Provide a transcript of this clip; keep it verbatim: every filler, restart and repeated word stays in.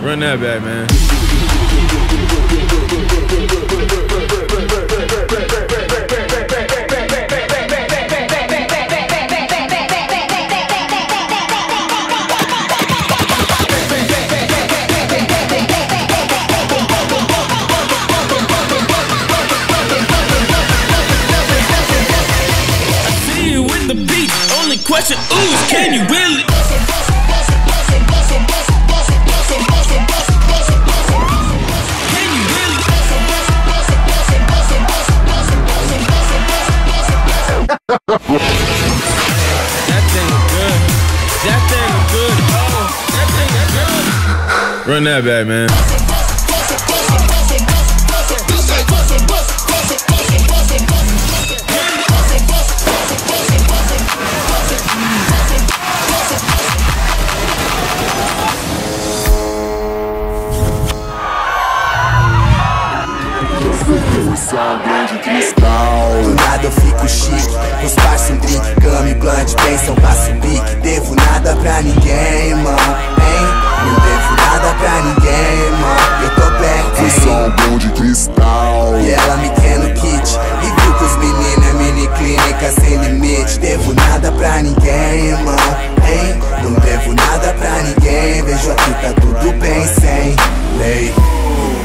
Run that back, man. Question, ooh, can you really? Can you really? That thing is good. That thing is good. Oh, that thing is good. Run that back, man. De cristal. Do nada eu fico chique, os parça um drink, cama e blunt, pensam, passo pique. Devo nada pra ninguém, irmão, hein? Não devo nada pra ninguém, irmão. Eu tô bem, hein? Visão bom de cristal. E ela me quer no kit, e viu que os meninos é mini clínica sem limite. Devo nada pra ninguém, irmão, hein? Não devo nada pra ninguém. Vejo aqui tá tudo bem sem lei.